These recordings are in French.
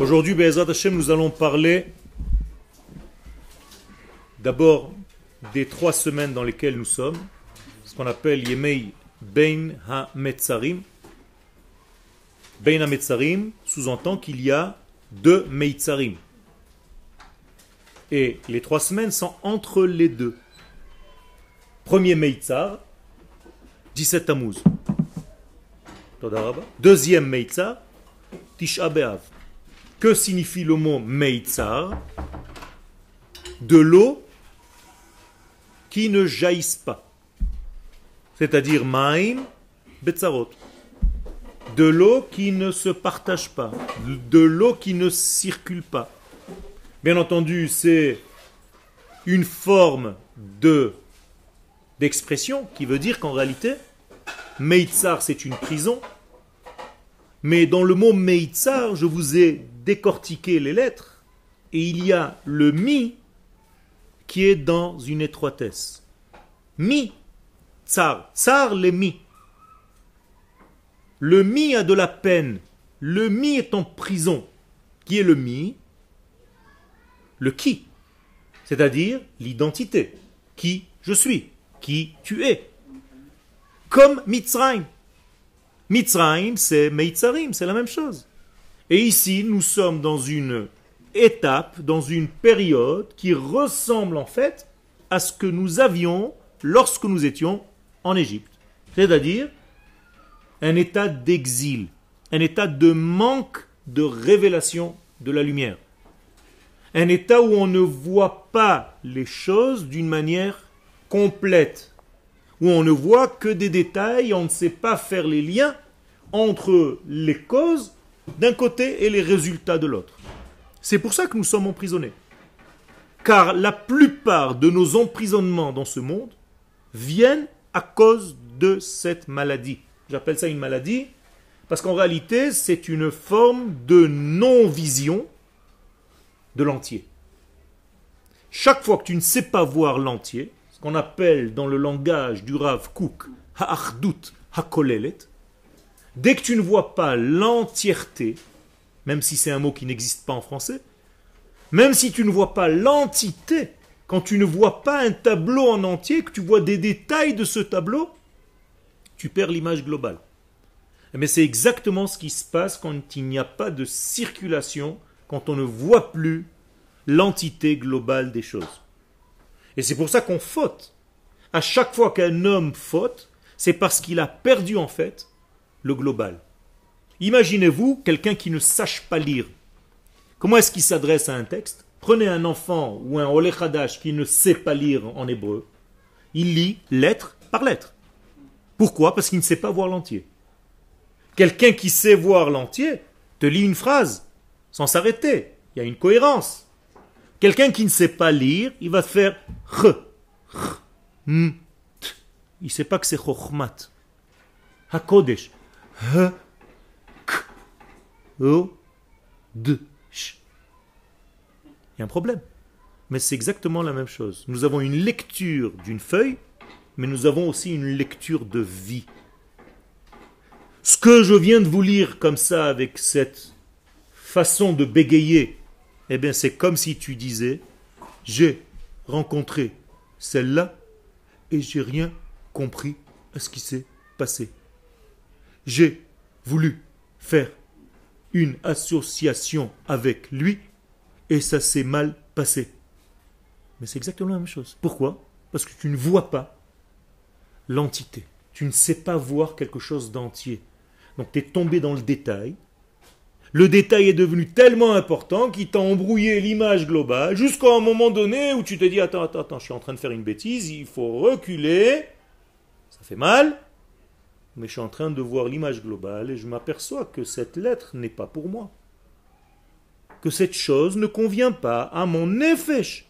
Aujourd'hui, Be'ezrat Hashem, nous allons parler d'abord des 3 semaines dans lesquelles nous sommes, ce qu'on appelle Yemei Bein HaMetzarim. Bein HaMetzarim sous-entend qu'il y a 2 Meitzarim. Et les 3 semaines sont entre les deux. Premier Meitzar, 17 Tammuz. Deuxième Meitzar, Tisha B'Av. Que signifie le mot Meitzar? De l'eau qui ne jaillisse pas. C'est-à-dire Maim Betzarot. De l'eau qui ne se partage pas. De l'eau qui ne circule pas. Bien entendu, c'est une forme d'expression qui veut dire qu'en réalité, Meitzar, c'est une prison. Mais dans le mot Meitzar, je vous ai décortiqué les lettres et il y a le mi qui est dans une étroitesse. Mi, tsar, tsar les mi. Le mi a de la peine. Le mi est en prison. Qui est le mi? Le qui, c'est-à-dire l'identité. Qui je suis, qui tu es. Comme Mitzrayim. Mitzrayim, c'est Meitzarim, c'est la même chose. Et ici, nous sommes dans une étape, dans une période qui ressemble en fait à ce que nous avions lorsque nous étions en Égypte. C'est-à-dire un état d'exil, un état de manque de révélation de la lumière. Un état où on ne voit pas les choses d'une manière complète, où on ne voit que des détails, on ne sait pas faire les liens entre les causes d'un côté et les résultats de l'autre. C'est pour ça que nous sommes emprisonnés. Car la plupart de nos emprisonnements dans ce monde viennent à cause de cette maladie. J'appelle ça une maladie parce qu'en réalité, c'est une forme de non-vision de l'entier. Chaque fois que tu ne sais pas voir l'entier, ce qu'on appelle dans le langage du Rav Kook, ha'achdut ha'kolelet, dès que tu ne vois pas l'entièreté, même si c'est un mot qui n'existe pas en français, même si tu ne vois pas l'entité, quand tu ne vois pas un tableau en entier, que tu vois des détails de ce tableau, tu perds l'image globale. Mais c'est exactement ce qui se passe quand il n'y a pas de circulation, quand on ne voit plus l'entité globale des choses. Et c'est pour ça qu'on faute. À chaque fois qu'un homme faute, c'est parce qu'il a perdu en fait le global. Imaginez-vous quelqu'un qui ne sache pas lire. Comment est-ce qu'il s'adresse à un texte? Prenez un enfant ou un Oleh Hadash qui ne sait pas lire en hébreu. Il lit lettre par lettre. Pourquoi? Parce qu'il ne sait pas voir l'entier. Quelqu'un qui sait voir l'entier te lit une phrase sans s'arrêter. Il y a une cohérence. Quelqu'un qui ne sait pas lire, il va faire r, m, t. Il ne sait pas que c'est chokhmat. Hakodesh. H, k, o, d, sh. Il y a un problème. Mais c'est exactement la même chose. Nous avons une lecture d'une feuille, mais nous avons aussi une lecture de vie. Ce que je viens de vous lire comme ça, avec cette façon de bégayer, eh bien c'est comme si tu disais, j'ai rencontré celle-là et j'ai rien compris à ce qui s'est passé. J'ai voulu faire une association avec lui et ça s'est mal passé. Mais c'est exactement la même chose. Pourquoi? Parce que tu ne vois pas l'entité. Tu ne sais pas voir quelque chose d'entier. Donc tu es tombé dans le détail. Le détail est devenu tellement important qu'il t'a embrouillé l'image globale jusqu'à un moment donné où tu te dis attends, je suis en train de faire une bêtise, il faut reculer. Ça fait mal, mais je suis en train de voir l'image globale et je m'aperçois que cette lettre n'est pas pour moi. Que cette chose ne convient pas à mon nefesh.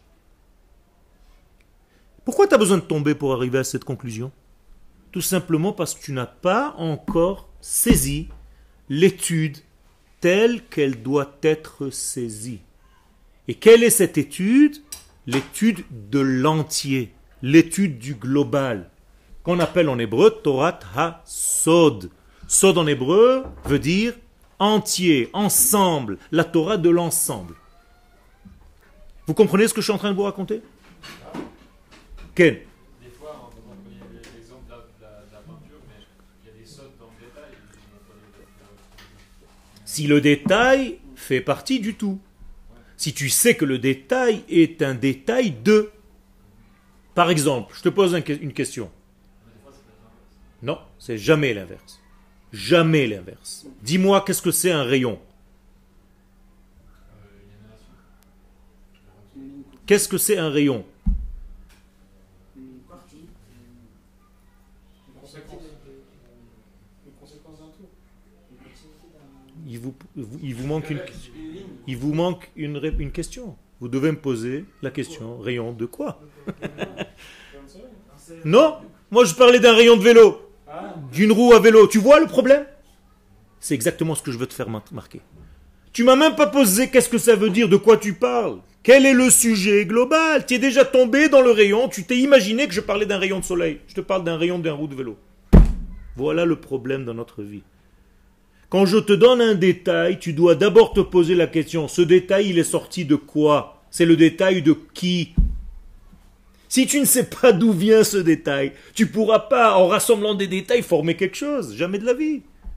Pourquoi tu as besoin de tomber pour arriver à cette conclusion? Tout simplement parce que tu n'as pas encore saisi l'étude telle qu'elle doit être saisie. Et quelle est cette étude? L'étude de l'entier, l'étude du global, qu'on appelle en hébreu Torat HaSod. Sod en hébreu veut dire entier, ensemble, la Torah de l'ensemble. Vous comprenez ce que je suis en train de vous raconter? Ken? Des fois, on a l'exemple de la peinture, mais il y a des sautes dans le détail. Si le détail fait partie du tout. Si tu sais que le détail est un détail de... Par exemple, je te pose une question. Non, c'est jamais l'inverse. Jamais l'inverse. Dis-moi, qu'est-ce que c'est un rayon? Qu'est-ce que c'est un rayon? Une partie, une conséquence d'un tout. Il vous manque une question. Vous devez me poser la question. Rayon de quoi? Non, moi je parlais d'un rayon de vélo. D'une roue à vélo. Tu vois le problème? C'est exactement ce que je veux te faire marquer. Tu m'as même pas posé qu'est-ce que ça veut dire, de quoi tu parles. Quel est le sujet global? Tu es déjà tombé dans le rayon, tu t'es imaginé que je parlais d'un rayon de soleil. Je te parle d'un rayon d'un roue de vélo. Voilà le problème dans notre vie. Quand je te donne un détail, tu dois d'abord te poser la question, ce détail, il est sorti de quoi? C'est le détail de qui? Si tu ne sais pas d'où vient ce détail, tu ne pourras pas, en rassemblant des détails, former quelque chose. Jamais de la vie.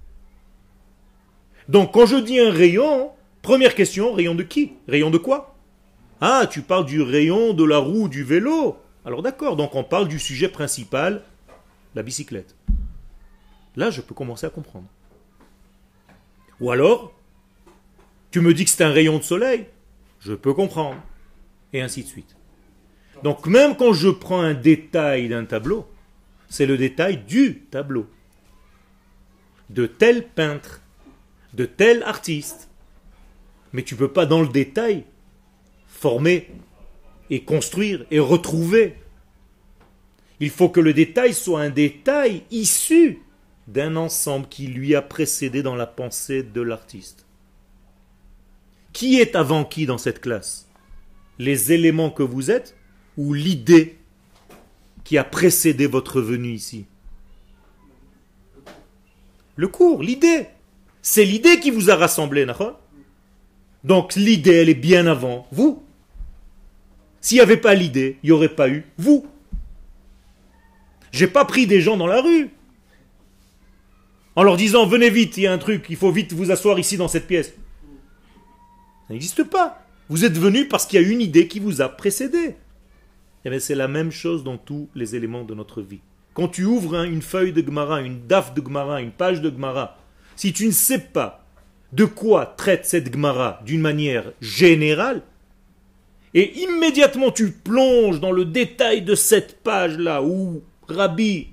Donc, quand je dis un rayon, première question, rayon de qui? Rayon de quoi? Ah, tu parles du rayon de la roue du vélo. Alors d'accord, donc on parle du sujet principal, la bicyclette. Là, je peux commencer à comprendre. Ou alors, tu me dis que c'est un rayon de soleil, je peux comprendre. Et ainsi de suite. Donc même quand je prends un détail d'un tableau, c'est le détail du tableau. De tel peintre, de tel artiste. Mais tu ne peux pas dans le détail former et construire et retrouver. Il faut que le détail soit un détail issu d'un ensemble qui lui a précédé dans la pensée de l'artiste. Qui est avant qui dans cette classe? Les éléments que vous êtes ou l'idée qui a précédé votre venue ici? Le cours, l'idée. C'est l'idée qui vous a rassemblé, d'accord? Donc l'idée, elle est bien avant vous. S'il n'y avait pas l'idée, il n'y aurait pas eu vous. J'ai pas pris des gens dans la rue en leur disant venez vite, il y a un truc, il faut vite vous asseoir ici dans cette pièce. Ça n'existe pas. Vous êtes venus parce qu'il y a une idée qui vous a précédé. Eh bien, c'est la même chose dans tous les éléments de notre vie. Quand tu ouvres une feuille de Gemara, une daf de Gemara, une page de Gemara, si tu ne sais pas de quoi traite cette Gemara d'une manière générale, et immédiatement tu plonges dans le détail de cette page-là où Rabbi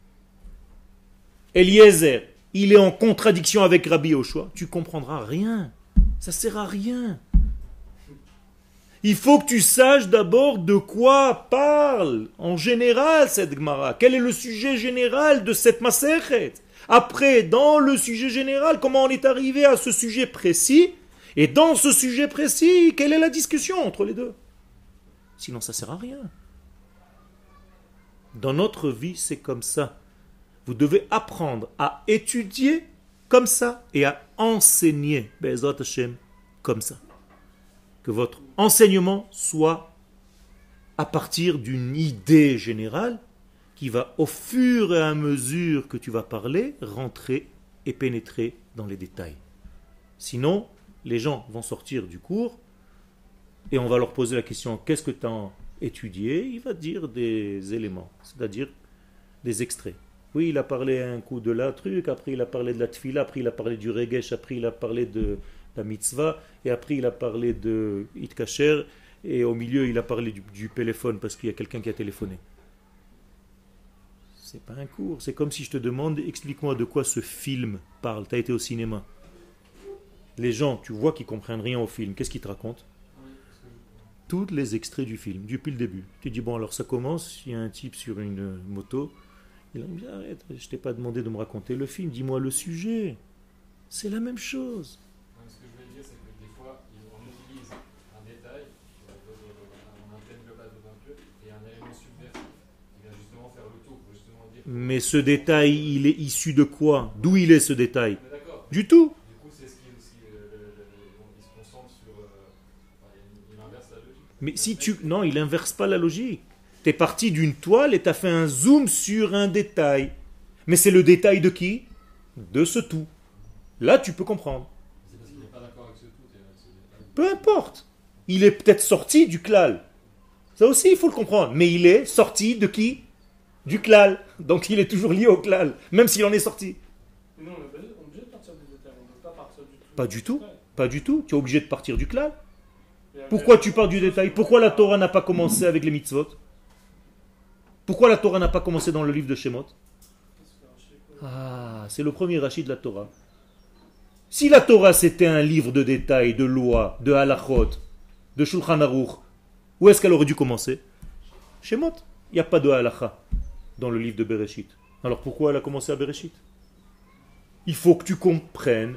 Eliezer, il est en contradiction avec Rabbi Yoshua, tu comprendras rien. Ça ne sert à rien. Il faut que tu saches d'abord de quoi parle en général cette Gemara. Quel est le sujet général de cette Maserhet? Après, dans le sujet général, comment on est arrivé à ce sujet précis? Et dans ce sujet précis, quelle est la discussion entre les deux? Sinon, ça ne sert à rien. Dans notre vie, c'est comme ça. Vous devez apprendre à étudier comme ça et à enseigner, Be'ezrat Hashem, comme ça. Que votre enseignement soit à partir d'une idée générale qui va, au fur et à mesure que tu vas parler, rentrer et pénétrer dans les détails. Sinon, les gens vont sortir du cours et on va leur poser la question « Qu'est-ce que tu as étudié ?» Il va dire des éléments, c'est-à-dire des extraits. Oui, il a parlé un coup de la truc, après il a parlé de la tfila, après il a parlé du regesh, après il a parlé de la mitzvah, et après il a parlé de Itkacher, et au milieu il a parlé du téléphone parce qu'il y a quelqu'un qui a téléphoné. C'est pas un cours, c'est comme si je te demande explique-moi de quoi ce film parle. Tu as été au cinéma. Les gens, tu vois qu'ils comprennent rien au film, qu'est-ce qu'ils te racontent? Tous les extraits du film, depuis le début. Tu dis bon alors ça commence, il y a un type sur une moto, il a dit arrête, je t'ai pas demandé de me raconter le film, dis-moi le sujet. C'est la même chose. Ce que je veux dire, c'est que des fois, on utilise un détail, on intègre le bas de peinture, et un élément subversif qui vient justement faire le tour, pour justement dire... Mais ce détail, il est issu de quoi? D'où il est ce détail? Du tout. Du coup, c'est ce qui sur. Enfin, il inverse la logique. Mais si tu... Non, il inverse pas la logique. Tu es parti d'une toile et tu as fait un zoom sur un détail. Mais c'est le détail de qui? De ce tout. Là, tu peux comprendre. C'est parce qu'il n'est pas d'accord avec ce tout et avec ce détail. Peu importe. Il est peut-être sorti du klal. Ça aussi, il faut le comprendre. Mais il est sorti de qui? Du klal. Donc il est toujours lié au klal, même s'il en est sorti. Mais non, on est obligé de partir du détail, on ne peut pas partir du tout. Pas du tout. Pas du tout. Tu es obligé de partir du klal. Et après, Pourquoi tu pars du détail? Pourquoi la Torah n'a pas commencé avec les mitzvot? Pourquoi la Torah n'a pas commencé dans le livre de Shemot? Ah, c'est le premier rachid de la Torah. Si la Torah c'était un livre de détails, de lois, de halachot, de Shulchan Aruch, où est-ce qu'elle aurait dû commencer? Shemot. Il n'y a pas de halacha dans le livre de Bereshit. Alors pourquoi elle a commencé à Bereshit? Il faut que tu comprennes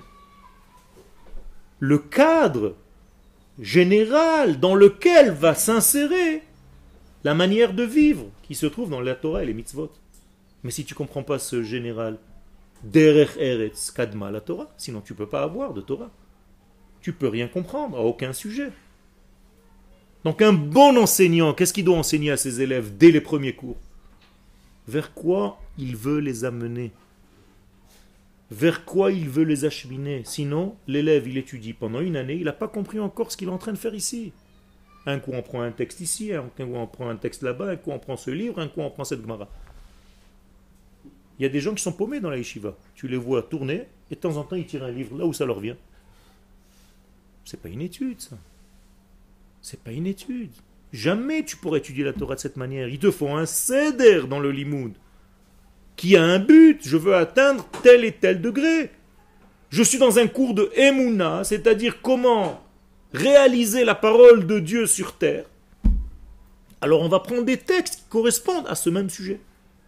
le cadre général dans lequel va s'insérer la manière de vivre qui se trouve dans la Torah et les mitzvot. Mais si tu ne comprends pas ce général, derech eretz kadma la Torah, sinon tu ne peux pas avoir de Torah. Tu ne peux rien comprendre à aucun sujet. Donc un bon enseignant, qu'est-ce qu'il doit enseigner à ses élèves dès les premiers cours? Vers quoi il veut les amener? Vers quoi il veut les acheminer? Sinon, l'élève, il étudie pendant une année, il n'a pas compris encore ce qu'il est en train de faire ici. Un coup on prend un texte ici, un coup on prend un texte là-bas, un coup on prend ce livre, un coup on prend cette Gemara. Il y a des gens qui sont paumés dans la yeshiva. Tu les vois tourner, et de temps en temps ils tirent un livre là où ça leur vient. C'est pas une étude, ça. C'est pas une étude. Jamais tu pourrais étudier la Torah de cette manière. Il te faut un seder dans le limoud qui a un but. Je veux atteindre tel et tel degré. Je suis dans un cours de Emouna, c'est-à-dire comment réaliser la parole de Dieu sur terre. Alors on va prendre des textes qui correspondent à ce même sujet.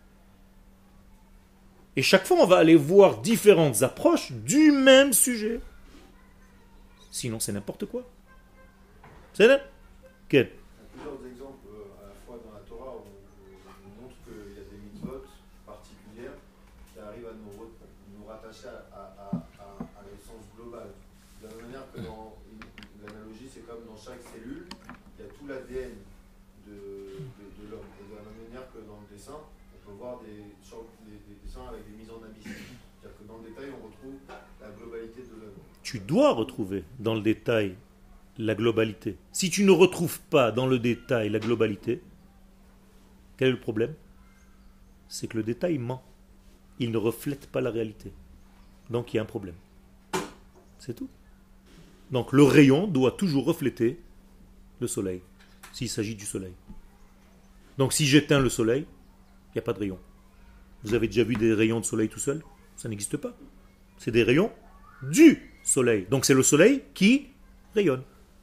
Et chaque fois on va aller voir différentes approches du même sujet. Sinon c'est n'importe quoi. C'est là. Quel? Il y a plusieurs exemples à la fois dans la Torah où on montre qu'il y a des mitzvot particulières qui arrivent à nous rattacher à l'essence globale. De la même manière que dans l'analogie, c'est comme dans chaque cellule, il y a tout l'ADN de l'homme. Et de la même manière que dans le dessin, on peut voir des dessins avec des mises en abysse. C'est-à-dire que dans le détail, on retrouve la globalité de l'œuvre. Tu dois retrouver dans le détail la globalité. Si tu ne retrouves pas dans le détail la globalité, quel est le problème? C'est que le détail ment. Il ne reflète pas la réalité. Donc il y a un problème. C'est tout. Donc le rayon doit toujours refléter le soleil, s'il s'agit du soleil. Donc si j'éteins le soleil, il n'y a pas de rayon. Vous avez déjà vu des rayons de soleil tout seul? Ça n'existe pas. C'est des rayons du soleil. Donc c'est le soleil qui rayonne.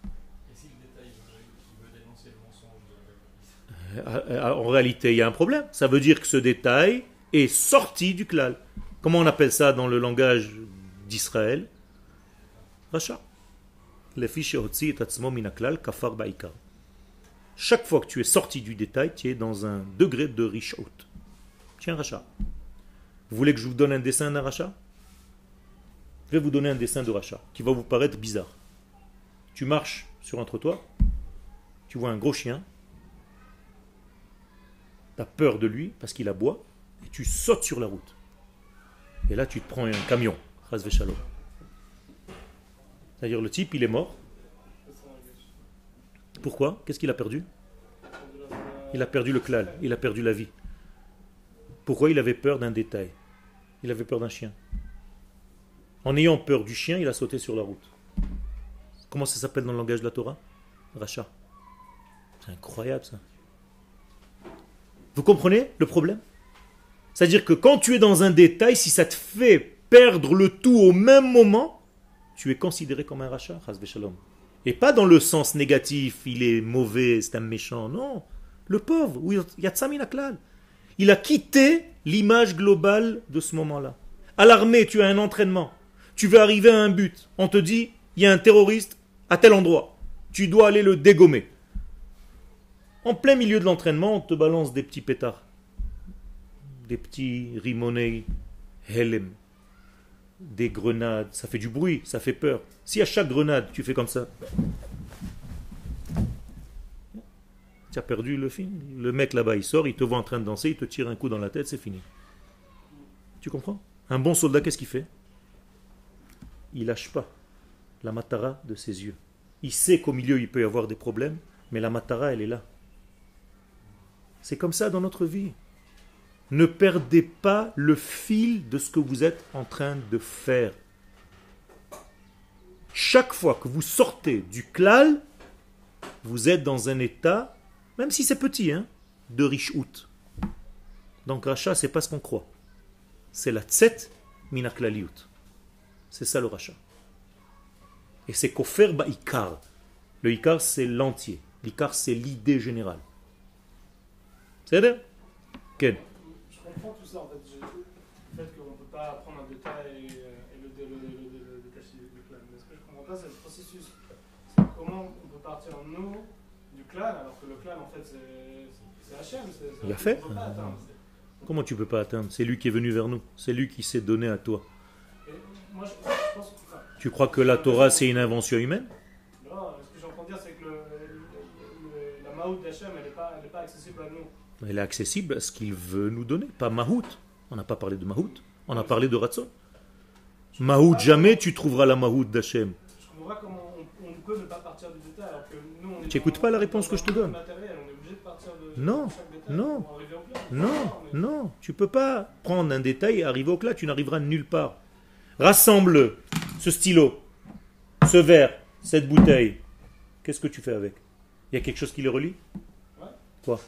En réalité, il y a un problème. Ça veut dire que ce détail est sorti du klal. Comment on appelle ça dans le langage d'Israël? Racha. Chaque fois que tu es sorti du détail, tu es dans un degré de rishout. Tu es un racha. Vous voulez que je vous donne un dessin d'un racha? Je vais vous donner un dessin de racha qui va vous paraître bizarre. Tu marches sur un trottoir, tu vois un gros chien, tu as peur de lui parce qu'il aboie, et tu sautes sur la route. Et là, tu te prends un camion. Chas v'shalom. C'est-à-dire le type, il est mort. Pourquoi? Qu'est-ce qu'il a perdu? Il a perdu le klal, il a perdu la vie. Pourquoi? Il avait peur d'un détail. Il avait peur d'un chien. En ayant peur du chien, il a sauté sur la route. Comment ça s'appelle dans le langage de la Torah? Racha. C'est incroyable ça. Vous comprenez le problème? C'est-à-dire que quand tu es dans un détail, si ça te fait perdre le tout au même moment, tu es considéré comme un rachat, chas v'shalom. Et pas dans le sens négatif, il est mauvais, c'est un méchant. Non, le pauvre, yatzam min haklal. Il a quitté l'image globale de ce moment-là. À l'armée, tu as un entraînement. Tu veux arriver à un but. On te dit, il y a un terroriste à tel endroit. Tu dois aller le dégommer. En plein milieu de l'entraînement, on te balance des petits pétards. Des petits rimonei helem. des grenades, ça fait du bruit, ça fait peur. Si à chaque grenade tu fais comme ça, tu as perdu le film. Le mec là-bas il sort, il te voit en train de danser, il te tire un coup dans la tête, c'est fini. Tu comprends? Un bon soldat, qu'est-ce qu'il fait? Il lâche pas la matara de ses yeux. Il sait qu'au milieu il peut y avoir des problèmes, mais la matara elle est là. C'est comme ça dans notre vie. Ne perdez pas le fil de ce que vous êtes en train de faire. Chaque fois que vous sortez du klal, vous êtes dans un état, même si c'est petit, de richout. Donc rachat, c'est pas ce qu'on croit. C'est la tset minaklaliut. C'est ça le rachat. Et c'est kofer ba'ikar. Le ikar, c'est l'entier. L'ikar, c'est l'idée générale. C'est vrai? Quel? Je comprends tout ça en fait. Le fait qu'on ne peut pas prendre un détail et le détacher du clan. Mais ce que je ne comprends pas, c'est le processus. C'est comment on peut partir nous du clan alors que le clan en fait c'est Hachem. Il a fait. Comment tu peux pas atteindre? C'est lui qui est venu vers nous. C'est lui qui s'est donné à toi. Et moi, je pense que, Tu crois que la Torah c'est une invention humaine? Non, ce que j'entends dire c'est que la Mahout d'Hachem elle n'est pas accessible à nous. Elle est accessible à ce qu'il veut nous donner, pas Mahout. On n'a pas parlé de Mahout, on a parlé de Ratzon. Mahout, jamais tu trouveras la Mahout d'Hachem. Je comprends pas comment on peut ne pas partir du détail alors que nous on est. Tu n'écoutes pas la réponse que je te donne. Matériel, on est obligé de partir de Non, chaque détail non, pour arriver au clair. non, tu peux pas prendre un détail et arriver au clair, tu n'arriveras nulle part. Rassemble ce stylo, ce verre, cette bouteille. Qu'est-ce que tu fais avec? Il y a quelque chose qui les relie? Ouais. Quoi?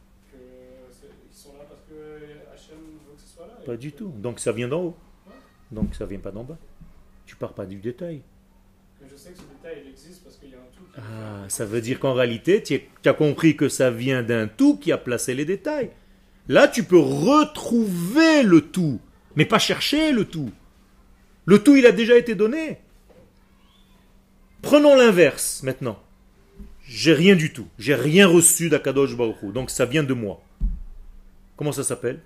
Ils sont là parce que Hachem veut que ce soit là. Pas du tout. Donc ça vient d'en haut. Donc ça vient pas d'en bas. Tu pars pas du détail. Mais je sais que ce détail il existe parce qu'il y a un tout. Ah, ça veut dire qu'en réalité, tu as compris que ça vient d'un tout qui a placé les détails. Là, tu peux retrouver le tout, mais pas chercher le tout. Le tout, il a déjà été donné. Prenons l'inverse maintenant. J'ai rien du tout. J'ai rien reçu d'Akadosh Baruch Hu. Donc ça vient de moi. Comment ça s'appelle?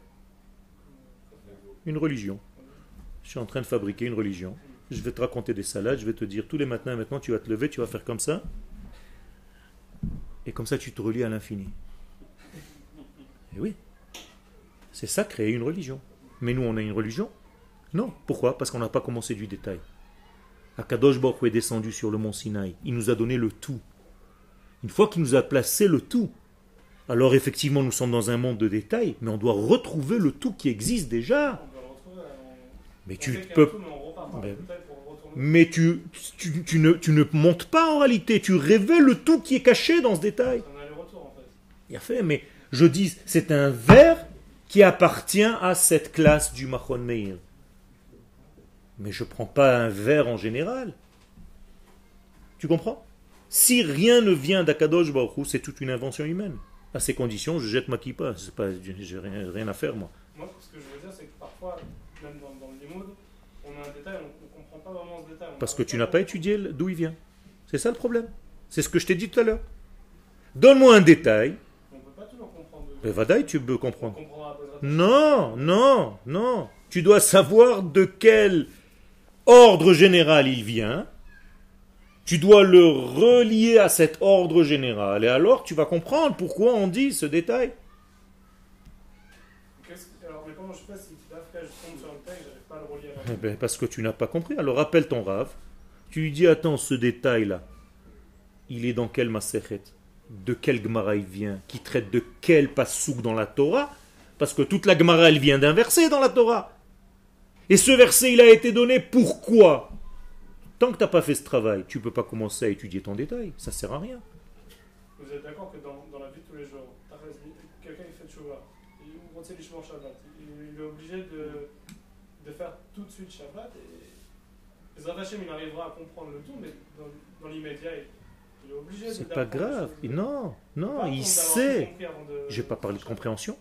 Une religion. Je suis en train de fabriquer une religion. Je vais te raconter des salades. Je vais te dire tous les matins, maintenant tu vas te lever, tu vas faire comme ça. Et comme ça tu te relis à l'infini. Et oui. C'est ça, créer une religion. Mais nous on a une religion? Non. Pourquoi? Parce qu'on n'a pas commencé du détail. Akadosh Baruch Hu est descendu sur le mont Sinaï. Il nous a donné le tout. Une fois qu'il nous a placé le tout, alors effectivement nous sommes dans un monde de détails, mais on doit retrouver le tout qui existe déjà. On doit le retrouver. Mais On tu sait qu'il y a peux... un tout, mais on repart par le détail pour retourner. Mais tu ne montes pas en réalité, tu révèles le tout qui est caché dans ce détail. C'est un aller-retour en fait. Il a fait, mais je dis, c'est un verre qui appartient à cette classe du Machon Meir. Mais je ne prends pas un verre en général. Tu comprends? Si rien ne vient d'Akadosh Baruch Hu, c'est toute une invention humaine. À ces conditions, je jette ma kippa. C'est pas, j'ai rien à faire, moi. Moi, ce que je veux dire, c'est que parfois, même dans le limoud, on a un détail, on ne comprend pas vraiment ce détail. Parce que tu n'as pas étudié d'où il vient. C'est ça le problème. C'est ce que je t'ai dit tout à l'heure. Donne-moi un détail. On ne peut pas toujours comprendre. Ben, Vadaï, tu peux On comprendre. comprendra après. Non. Tu dois savoir de quel ordre général il vient. Tu dois le relier à cet ordre général. Et alors, tu vas comprendre pourquoi on dit ce détail. Alors, mais comment je fais si là, je tombe sur un détail et je n'arrive pas à le relier à Eh ben, parce que tu n'as pas compris. Alors, rappelle ton Rav. Tu lui dis, attends, ce détail-là, il est dans quel Masechet? De quel Gemara il vient? Qui traite de quel passouk dans la Torah? Parce que toute la Gemara, elle vient d'un verset dans la Torah. Et ce verset, il a été donné pourquoi? Tant que tu n'as pas fait ce travail, tu ne peux pas commencer à étudier ton détail. Ça ne sert à rien. Vous êtes d'accord que dans la vie de tous les jours, quelqu'un il fait tchouva, il retient les cheveux en Shabbat, il est obligé de faire tout de suite Shabbat et les Hachem il arrivera à comprendre le tout, mais dans l'immédiat il est obligé de. C'est pas grave. Non, il sait. Je n'ai pas parlé de compréhension.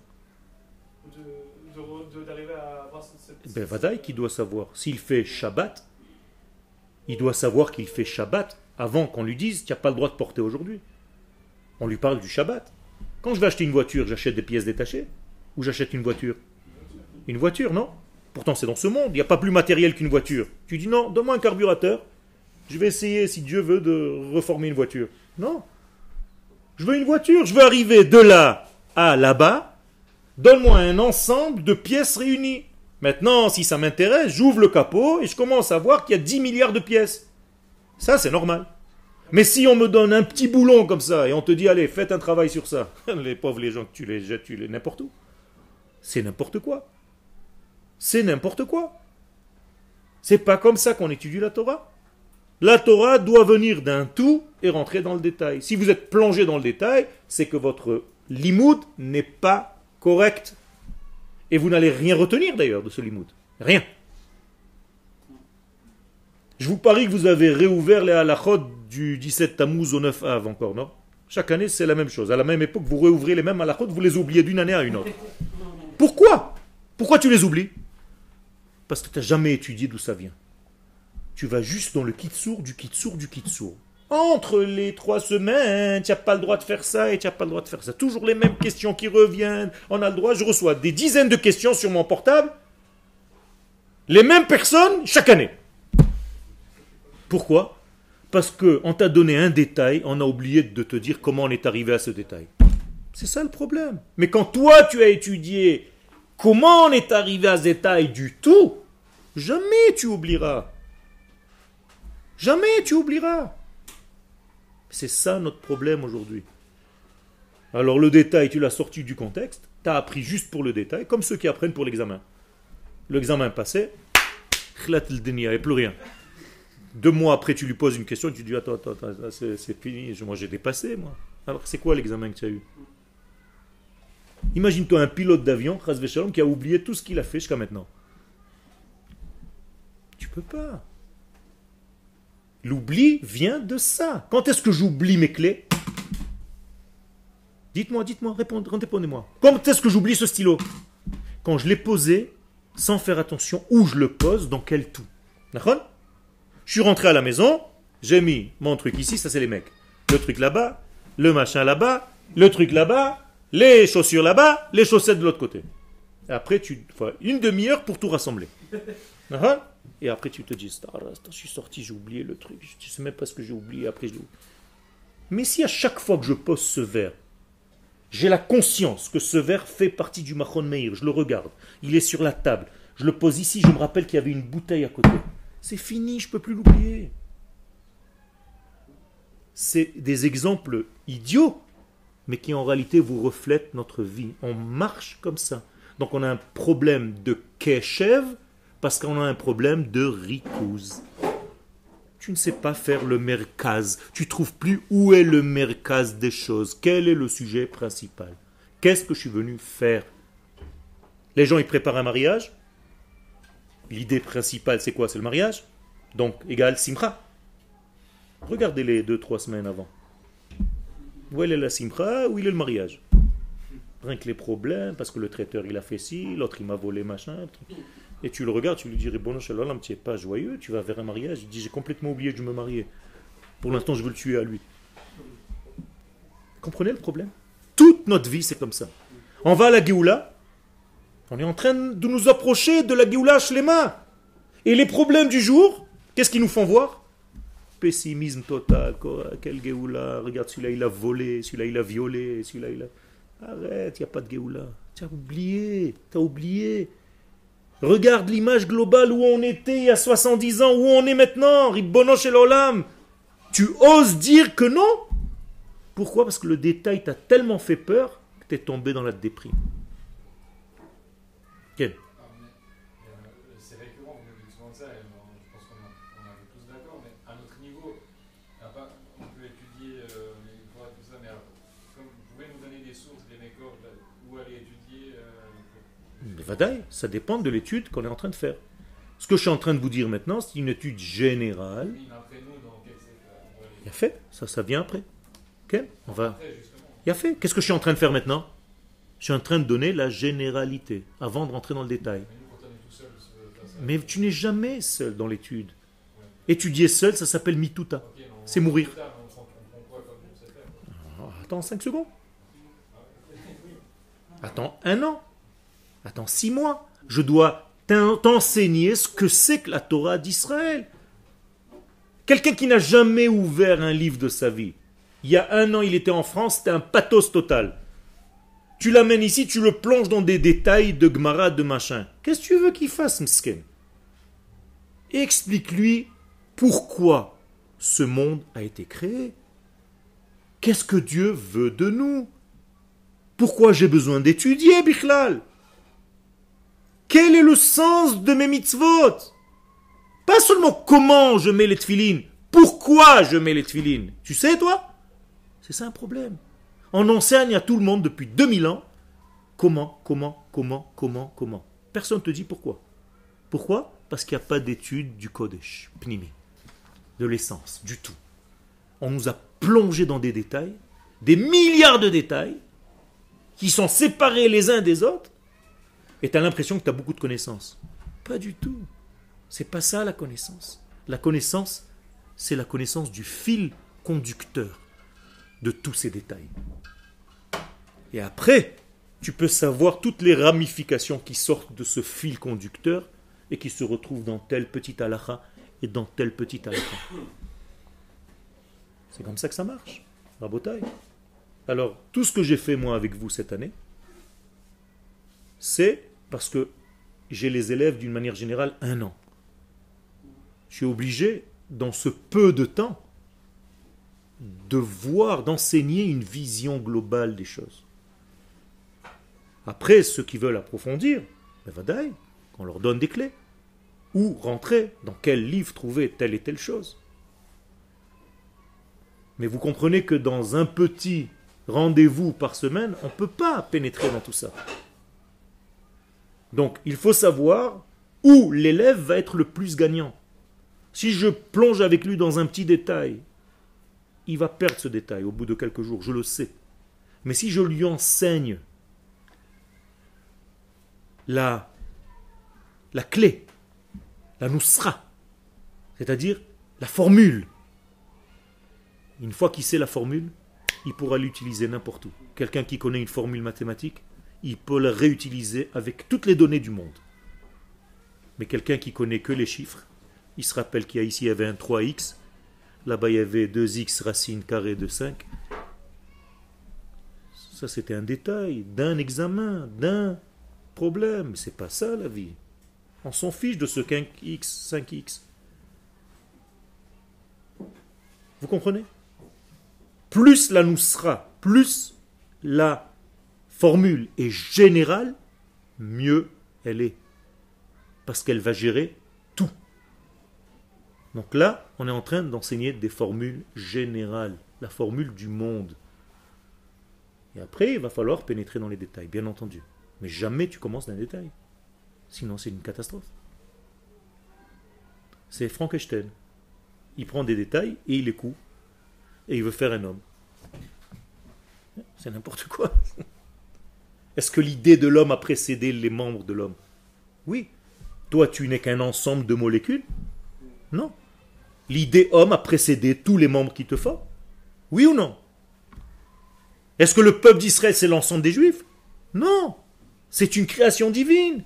D'arriver à avoir cette. Ben Vadaï qui doit savoir. S'il fait Shabbat, il doit savoir qu'il fait Shabbat avant qu'on lui dise tu n'as pas le droit de porter aujourd'hui. On lui parle du Shabbat. Quand je vais acheter une voiture, j'achète des pièces détachées ou j'achète une voiture? Une voiture, non? Pourtant, c'est dans ce monde. Il n'y a pas plus matériel qu'une voiture. Tu dis non, donne-moi un carburateur. Je vais essayer, si Dieu veut, de reformer une voiture. Non. Je veux une voiture. Je veux arriver de là à là-bas. Donne-moi un ensemble de pièces réunies. Maintenant, si ça m'intéresse, j'ouvre le capot et je commence à voir qu'il y a 10 milliards de pièces. Ça, c'est normal. Mais si on me donne un petit boulon comme ça et on te dit, allez, faites un travail sur ça, les pauvres, les gens que tu les jettes, n'importe où. C'est n'importe quoi. C'est n'importe quoi. C'est pas comme ça qu'on étudie la Torah. La Torah doit venir d'un tout et rentrer dans le détail. Si vous êtes plongé dans le détail, c'est que votre limoud n'est pas correct. Et vous n'allez rien retenir d'ailleurs de ce limoud. Rien. Je vous parie que vous avez réouvert les halachot du 17 Tammuz au 9 Av encore, non? Chaque année, c'est la même chose. À la même époque, vous réouvrez les mêmes halachot, vous les oubliez d'une année à une autre. Pourquoi? Pourquoi tu les oublies? Parce que tu n'as jamais étudié d'où ça vient. Tu vas juste dans le kitsour du kitsour du kitsour. Entre les 3 semaines, tu n'as pas le droit de faire ça et tu n'as pas le droit de faire ça. Toujours les mêmes questions qui reviennent. On a le droit, je reçois des dizaines de questions sur mon portable. Les mêmes personnes chaque année. Pourquoi? Parce qu'on t'a donné un détail, on a oublié de te dire comment on est arrivé à ce détail. C'est ça le problème. Mais quand toi tu as étudié comment on est arrivé à ce détail du tout, jamais tu oublieras. Jamais tu oublieras. C'est ça notre problème aujourd'hui. Alors le détail, tu l'as sorti du contexte, tu as appris juste pour le détail, comme ceux qui apprennent pour l'examen. L'examen passé, il n'y avait plus rien. 2 mois après, tu lui poses une question, tu dis attends, c'est fini, moi j'ai dépassé, moi. Alors c'est quoi l'examen que tu as eu? Imagine-toi un pilote d'avion, Chas Veshalom, qui a oublié tout ce qu'il a fait jusqu'à maintenant. Tu peux pas. L'oubli vient de ça. Quand est-ce que j'oublie mes clés? Dites-moi, répondez-moi. Quand est-ce que j'oublie ce stylo? Quand je l'ai posé, sans faire attention où je le pose, dans quel tout. D'accord? Je suis rentré à la maison, j'ai mis mon truc ici, ça c'est les mecs. Le truc là-bas, le machin là-bas, le truc là-bas, les chaussures là-bas, les chaussettes de l'autre côté. Et après, tu faut une demi-heure pour tout rassembler. D'accord? Et après, tu te dis, je suis sorti, j'ai oublié le truc. Je ne sais même pas ce que j'ai oublié. Après, je l'ai oublié. Mais si à chaque fois que je pose ce verre, j'ai la conscience que ce verre fait partie du Machon Meir, je le regarde, il est sur la table, je le pose ici, je me rappelle qu'il y avait une bouteille à côté. C'est fini, je ne peux plus l'oublier. C'est des exemples idiots, mais qui en réalité vous reflètent notre vie. On marche comme ça. Donc on a un problème de keshev, parce qu'on a un problème de rikouz. Tu ne sais pas faire le merkaz. Tu ne trouves plus où est le merkaz des choses. Quel est le sujet principal? Qu'est-ce que je suis venu faire? Les gens, ils préparent un mariage. L'idée principale, c'est quoi? C'est le mariage. Donc, égal simcha. Regardez les 2-3 semaines avant. Où est la simcha? Où il est le mariage? Rien que les problèmes, parce que le traiteur, il a fait ci, l'autre, il m'a volé, machin. Et tu le regardes, tu lui dis, bon, tu n'es pas joyeux, tu vas vers un mariage. Il dit, j'ai complètement oublié de me marier. Pour l'instant, je veux le tuer à lui. Comprenez le problème? Toute notre vie, c'est comme ça. On va à la Géoula, on est en train de nous approcher de la Géoula Shlema. Et les problèmes du jour, qu'est-ce qu'ils nous font voir? Pessimisme total. Quel Géoula? Regarde, celui-là, il a volé, celui-là, il a violé, celui-là, il a... Arrête, il n'y a pas de Géoula. Tu as oublié. Regarde l'image globale où on était il y a 70 ans, où on est maintenant. Ribbono shel olam. Tu oses dire que non? Pourquoi? Parce que le détail t'a tellement fait peur que tu es tombé dans la déprime. Quel? C'est récurrent, vous nous dites souvent ça, et je pense qu'on est tous d'accord, mais à notre niveau, on peut étudier les droits, tout ça, mais alors, comme vous pouvez nous donner des sources, des mécors, où aller étudier Vadaï, ça dépend de l'étude qu'on est en train de faire. Ce que je suis en train de vous dire maintenant, c'est une étude générale. Il y a fait, ça vient après. Okay? On va. Il y a fait. Qu'est-ce que je suis en train de faire maintenant? Je suis en train de donner la généralité, avant de rentrer dans le détail. Mais tu n'es jamais seul dans l'étude. Étudier seul, ça s'appelle mituta. C'est mourir. Attends 5 secondes. Attends 1 an. Attends 6 mois. Je dois t'enseigner ce que c'est que la Torah d'Israël. Quelqu'un qui n'a jamais ouvert un livre de sa vie. Il y a 1 an, il était en France, c'était un pathos total. Tu l'amènes ici, tu le plonges dans des détails de Gemara, de machin. Qu'est-ce que tu veux qu'il fasse, Msken? Explique-lui pourquoi ce monde a été créé. Qu'est-ce que Dieu veut de nous? Pourquoi j'ai besoin d'étudier, Bichlal? Quel est le sens de mes mitzvot? Pas seulement comment je mets les tefilines, pourquoi je mets les tefilines. Tu sais, toi? C'est ça un problème. On enseigne à tout le monde depuis 2000 ans comment. Personne ne te dit pourquoi. Pourquoi? Parce qu'il n'y a pas d'étude du Kodesh, Pnimi, de l'essence, du tout. On nous a plongé dans des détails, des milliards de détails, qui sont séparés les uns des autres, et tu as l'impression que tu as beaucoup de connaissances. Pas du tout. C'est pas ça la connaissance. La connaissance, c'est la connaissance du fil conducteur de tous ces détails. Et après, tu peux savoir toutes les ramifications qui sortent de ce fil conducteur et qui se retrouvent dans tel petit halakha et dans tel petit halakha. C'est comme ça que ça marche, Rabotai. Alors, tout ce que j'ai fait moi avec vous cette année, c'est parce que j'ai les élèves d'une manière générale 1 an. Je suis obligé, dans ce peu de temps, de voir, d'enseigner une vision globale des choses. Après, ceux qui veulent approfondir, vadaï, qu'on leur donne des clés. Ou rentrer, dans quel livre trouver telle et telle chose. Mais vous comprenez que dans un petit rendez-vous par semaine, on ne peut pas pénétrer dans tout ça. Donc, il faut savoir où l'élève va être le plus gagnant. Si je plonge avec lui dans un petit détail, il va perdre ce détail au bout de quelques jours, je le sais. Mais si je lui enseigne la clé, la nusra, c'est-à-dire la formule, une fois qu'il sait la formule, il pourra l'utiliser n'importe où. Quelqu'un qui connaît une formule mathématique, il peut la réutiliser avec toutes les données du monde. Mais quelqu'un qui connaît que les chiffres, il se rappelle qu'il y a ici il y avait un 3x, là-bas il y avait 2x racine carrée de 5. Ça c'était un détail, d'un examen, d'un problème. C'est pas ça la vie. On s'en fiche de ce 5x, 5x. Vous comprenez? Plus la nusra, plus la formule est générale, mieux elle est. Parce qu'elle va gérer tout. Donc là, on est en train d'enseigner des formules générales, la formule du monde. Et après, il va falloir pénétrer dans les détails, bien entendu. Mais jamais tu commences d'un détail. Sinon, c'est une catastrophe. C'est Frankenstein. Il prend des détails et il les coud. Et il veut faire un homme. C'est n'importe quoi. Est-ce que l'idée de l'homme a précédé les membres de l'homme? Oui. Toi, tu n'es qu'un ensemble de molécules? Non. L'idée homme a précédé tous les membres qui te forment? Oui ou non? Est-ce que le peuple d'Israël, c'est l'ensemble des Juifs? Non. C'est une création divine.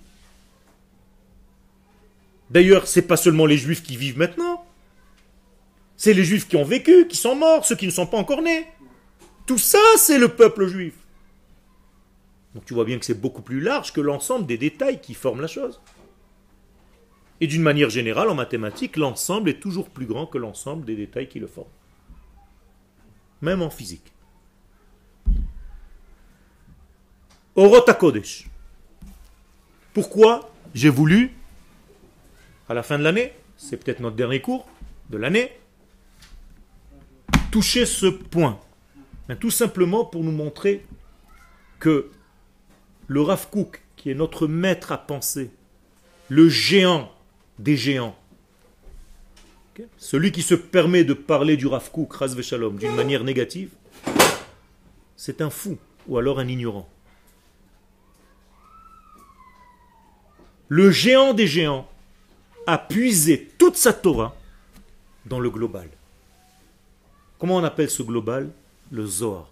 D'ailleurs, ce n'est pas seulement les Juifs qui vivent maintenant. C'est les Juifs qui ont vécu, qui sont morts, ceux qui ne sont pas encore nés. Tout ça, c'est le peuple juif. Donc tu vois bien que c'est beaucoup plus large que l'ensemble des détails qui forment la chose. Et d'une manière générale, en mathématiques, l'ensemble est toujours plus grand que l'ensemble des détails qui le forment. Même en physique. Orot HaKodesh. Pourquoi j'ai voulu, à la fin de l'année, c'est peut-être notre dernier cours de l'année, toucher ce point. Mais tout simplement pour nous montrer que le Rav Kook, qui est notre maître à penser, le géant des géants, okay, celui qui se permet de parler du Rav Kook, Chas v'Shalom, d'une manière négative, c'est un fou, ou alors un ignorant. Le géant des géants a puisé toute sa Torah dans le global. Comment on appelle ce global? Le Zohar.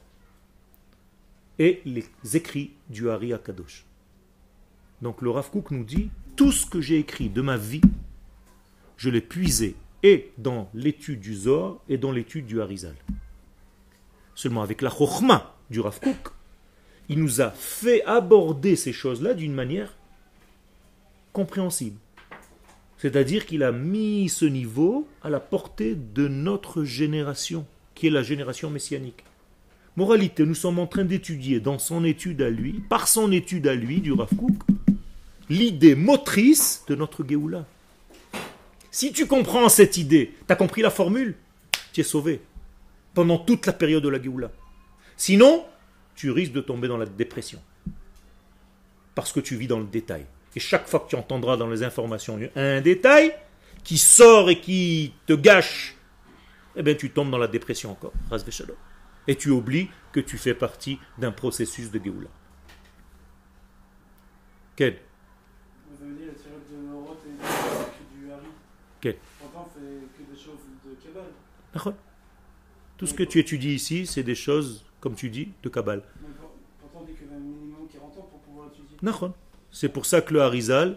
Et les écrits du Hari HaKadosh. Donc le Rav Kook nous dit, Tout ce que j'ai écrit de ma vie, je l'ai puisé et dans l'étude du Zohar et dans l'étude du Harizal. Seulement avec la Chokhmah du Rav Kook, il nous a fait aborder ces choses-là d'une manière compréhensible. C'est-à-dire qu'il a mis ce niveau à la portée de notre génération, qui est la génération messianique. Moralité, nous sommes en train d'étudier dans son étude à lui, par son étude à lui, du Rav Kook, l'idée motrice de notre Géoula. Si tu comprends cette idée, tu as compris la formule, tu es sauvé pendant toute la période de la Géoula. Sinon, tu risques de tomber dans la dépression. Parce que tu vis dans le détail. Et chaque fois que tu entendras dans les informations un détail qui sort et qui te gâche, eh bien tu tombes dans la dépression encore. Et tu oublies que tu fais partie d'un processus de Géoula. Quel? Vous avez dit la tirade de Norot et du Hari. Quel? Pourtant, on fait que des choses de Kabbale. Tout ce que tu étudies ici, c'est des choses, comme tu dis, de Kabbale. Pourtant, on dit qu'il y a un minimum 40 ans pour pouvoir étudier. C'est pour ça que le Harizal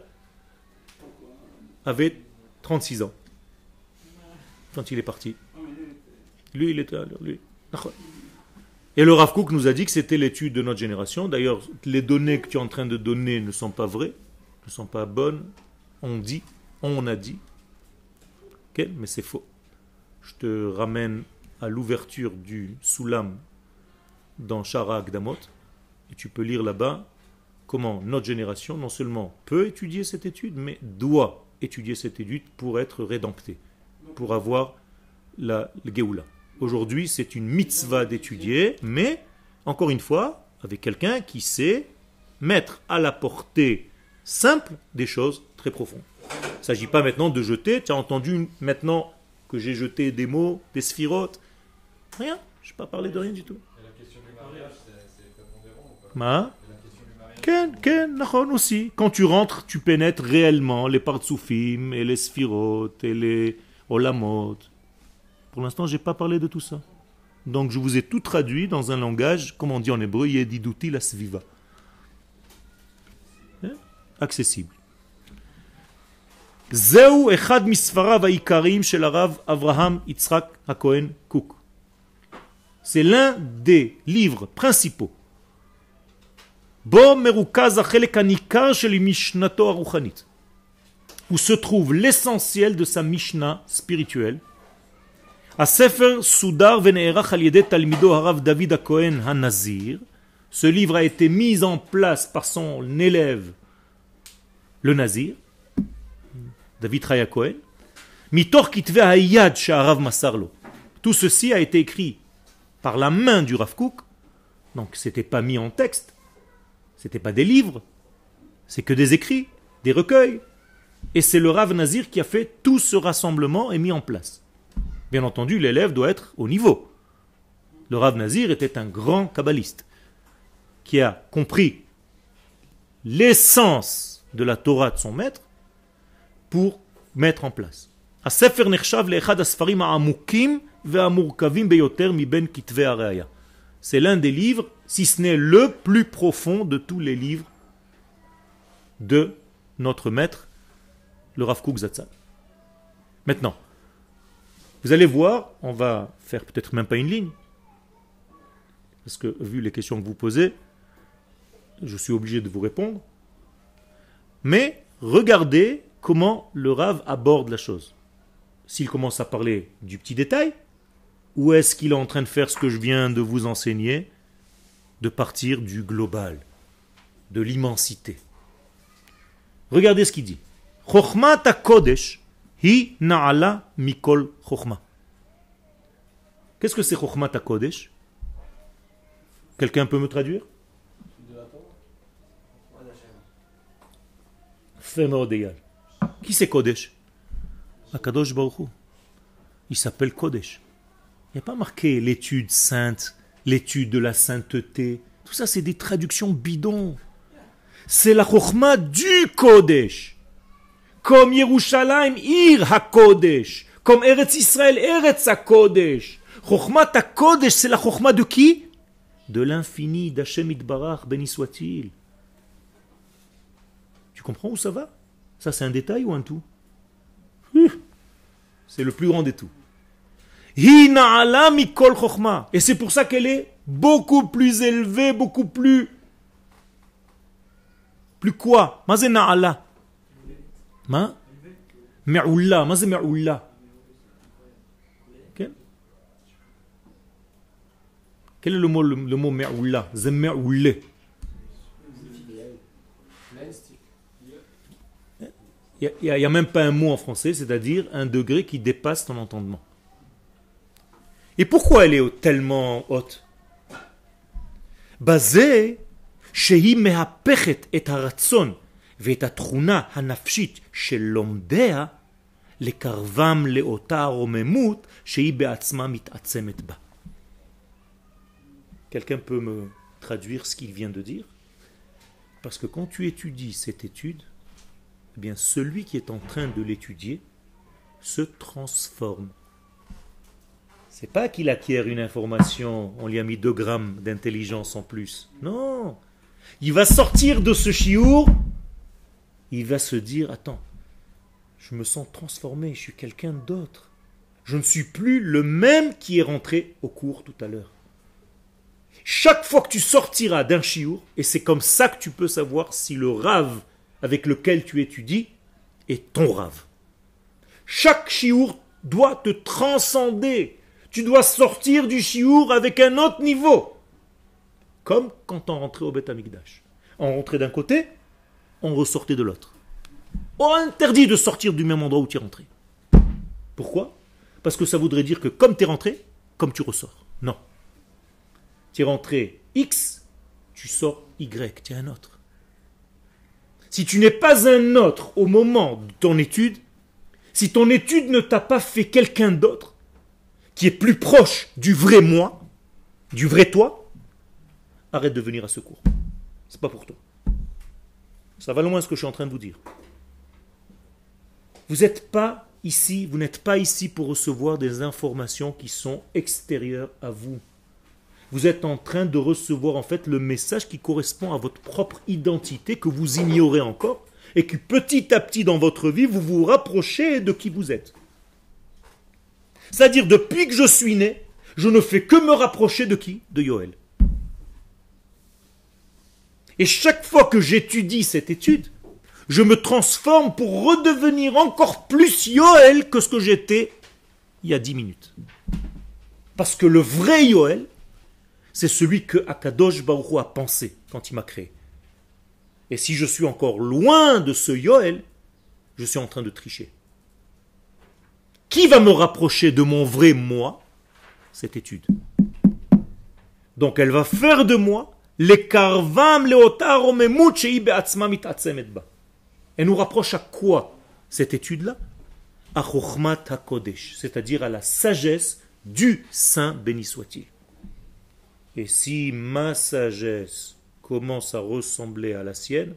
avait 36 ans quand il est parti. Lui, il était... Lui. Et le Rav Kook nous a dit que c'était l'étude de notre génération. D'ailleurs, les données que tu es en train de donner ne sont pas vraies, ne sont pas bonnes. On a dit. Okay, mais c'est faux. Je te ramène à l'ouverture du Soulam dans Shara Akdamot. Et tu peux lire là-bas comment notre génération non seulement peut étudier cette étude, mais doit étudier cette étude pour être rédemptée, pour avoir le Géoula. Aujourd'hui, c'est une mitzvah d'étudier, mais, encore une fois, avec quelqu'un qui sait mettre à la portée simple des choses très profondes. Il ne s'agit pas maintenant de jeter, tu as entendu maintenant que j'ai jeté des mots, des sphirotes, rien, je n'ai pas parlé de rien du tout. Et la question du mariage, c'est prépondérant ou pas? Ma? Et la question du mariage, Ken, aussi. Quand tu rentres, tu pénètres réellement les partsoufim et les sphirotes et les olamot. Pour l'instant, je n'ai pas parlé de tout ça. Donc, je vous ai tout traduit dans un langage, comme on dit en hébreu, yedidouti la sviva. Accessible. Zeu echad misfarav haikarim shel Harav Avraham Yitzhak HaKohen Kook. C'est l'un des livres principaux. Bo merukaz hachelek hanikar shel mishnato haruchanit, où se trouve l'essentiel de sa Mishnah spirituelle. Sefer Soudar vene'erach al yedei talmido Harav David HaKohen HaNazir. Ce livre a été mis en place par son élève, le Nazir, David Chaya Cohen. Mitor kitve hayad she'Harav masarlo. Tout ceci a été écrit par la main du Rav Kook. Donc c'était pas mis en texte, c'était pas des livres, c'est que des écrits, des recueils. Et c'est le Rav Nazir qui a fait tout ce rassemblement et mis en place. Bien entendu, l'élève doit être au niveau. Le Rav Nazir était un grand kabbaliste qui a compris l'essence de la Torah de son maître pour mettre en place. C'est l'un des livres, si ce n'est le plus profond de tous les livres de notre maître, le Rav Kook Zatzal. Maintenant, vous allez voir, on va faire peut-être même pas une ligne, parce que vu les questions que vous posez, je suis obligé de vous répondre. Mais regardez comment le Rav aborde la chose. S'il commence à parler du petit détail, ou est-ce qu'il est en train de faire ce que je viens de vous enseigner, de partir du global, de l'immensité. Regardez ce qu'il dit. Chokhmat HaKodesh hi na'ala mikol chokhma. Qu'est-ce que c'est Chokhmat HaKodesh? Quelqu'un peut me traduire? Qui c'est Kodesh? Akadosh Baruch Hu. Il s'appelle Kodesh. Il n'y a pas marqué l'étude sainte, l'étude de la sainteté. Tout ça, c'est des traductions bidons. C'est la Chokhma du Kodesh. Comme Yerushalayim, Ir HaKodesh. Comme Eretz Israël, Eretz HaKodesh. Chokhmat HaKodesh, c'est la Chokhma de qui? De l'infini, d'Hashem Itbarach, béni soit-il. Tu comprends où ça va? Ça, c'est un détail ou un tout? C'est le plus grand des tout. Hi na'ala mikol chokhma. Et c'est pour ça qu'elle est beaucoup plus élevée, beaucoup plus... Plus quoi? Ma c'est na'ala? Ma? Me'oula. Ma c'est me'oula? Quel est le mot me'oula? C'est me'oulé. Il n'y a même pas un mot en français, c'est-à-dire un degré qui dépasse ton entendement. Et pourquoi elle est tellement haute? Basé, shehi mehapechet et haratzon, ve'et hatruna hanafshit shel lomdea, lekarvam leota romemut, shehi be'atzma mit'atzemet ba. Quelqu'un peut me traduire ce qu'il vient de dire? Parce que quand tu étudies cette étude, eh bien celui qui est en train de l'étudier se transforme. C'est pas qu'il acquiert une information, on lui a mis 2 grammes d'intelligence en plus. Non. Il va sortir de ce chiour, il va se dire, attends, je me sens transformé, je suis quelqu'un d'autre. Je ne suis plus le même qui est rentré au cours tout à l'heure. Chaque fois que tu sortiras d'un chiour, et c'est comme ça que tu peux savoir si le rave avec lequel tu étudies est ton rave. Chaque chiour doit te transcender. Tu dois sortir du chiour avec un autre niveau. Comme quand on rentrait au Beth Amikdash. On rentrait d'un côté, on ressortait de l'autre. On interdit de sortir du même endroit où tu es rentré. Pourquoi? Parce que ça voudrait dire que comme tu es rentré, comme tu ressors. Non. Tu es rentré X, tu sors Y, tu es un autre. Si tu n'es pas un autre au moment de ton étude, si ton étude ne t'a pas fait quelqu'un d'autre, qui est plus proche du vrai moi, du vrai toi, arrête de venir à ce cours. C'est pas pour toi. Ça va loin ce que je suis en train de vous dire. Vous n'êtes pas ici pour recevoir des informations qui sont extérieures à vous. Vous êtes en train de recevoir en fait le message qui correspond à votre propre identité que vous ignorez encore et que petit à petit dans votre vie vous vous rapprochez de qui vous êtes. C'est-à-dire depuis que je suis né, je ne fais que me rapprocher de qui? De Yoel. Et chaque fois que j'étudie cette étude, je me transforme pour redevenir encore plus Yoel que ce que j'étais il y a 10 minutes. Parce que le vrai Yoel, c'est celui que Akadosh Baruch Hu a pensé quand il m'a créé. Et si je suis encore loin de ce Yoel, je suis en train de tricher. Qui va me rapprocher de mon vrai moi? Cette étude. Donc elle va faire de moi les karvam leotar romemut shei be'atzma mit'atzemet ba. Elle nous rapproche à quoi cette étude-là? À Chokhmat HaKodesh, c'est-à-dire à la sagesse du Saint béni soit-il. Et si ma sagesse commence à ressembler à la sienne,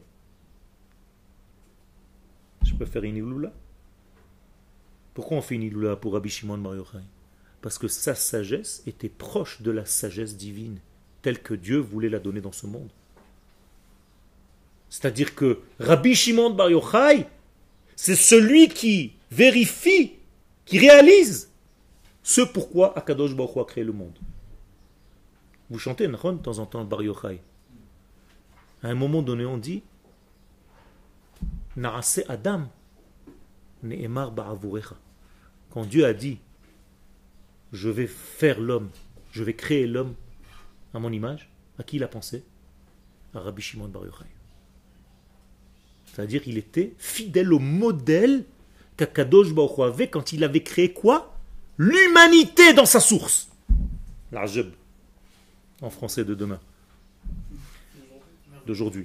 je peux faire une iloula. Pourquoi on fait une iloula pour Rabbi Shimon Bar Yochai? Parce que sa sagesse était proche de la sagesse divine, telle que Dieu voulait la donner dans ce monde. C'est-à-dire que Rabbi Shimon Bar Yochai, c'est celui qui vérifie, qui réalise ce pourquoi Akadosh Baruch Hu a créé le monde. Vous chantez de temps en temps Bar Yochai. À un moment donné, on dit Naase Adam Ne'emar Ba'avurecha. Quand Dieu a dit je vais faire l'homme, je vais créer l'homme à mon image, à qui il a pensé? À Rabbi Shimon Bar Yochai. C'est-à-dire qu'il était fidèle au modèle qu'Akadosh Baruch Hu avait quand il avait créé quoi? L'humanité dans sa source. L'Ajab. En français de demain. D'aujourd'hui.